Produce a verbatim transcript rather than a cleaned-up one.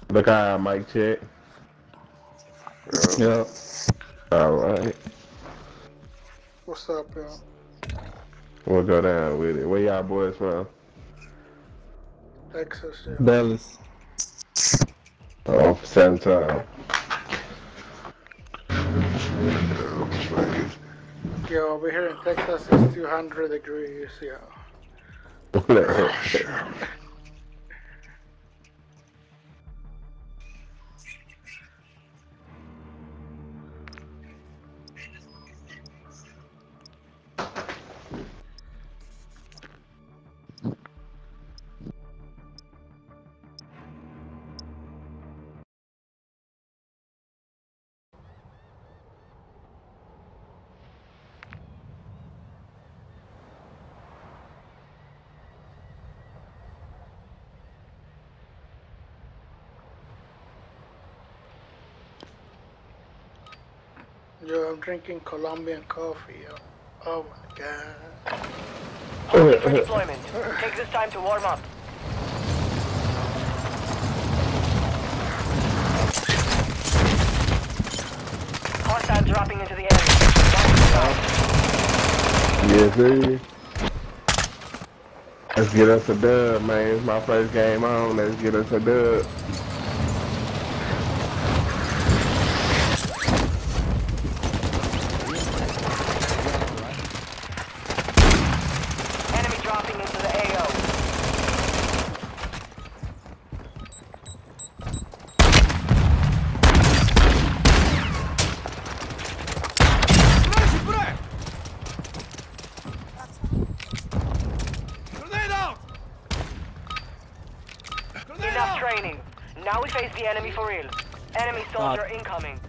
The guy, mic check. Yeah. Yep. All right. What's up, yo? We'll go down with it. Where y'all boys from? Texas, yo. Dallas. Oh, same time. Yo, over here in Texas it's two hundred degrees, yo. Yo, I'm drinking Colombian coffee, yo. Oh my god. Hold it for deployment. Take this time to warm up. Hostile dropping into the area. Yes, sir. Let's get us a dub, man. It's my first game on. Let's get us a dub. Enemy dropping into the A O. Enough training. Now we face the enemy for real. Enemy soldier incoming.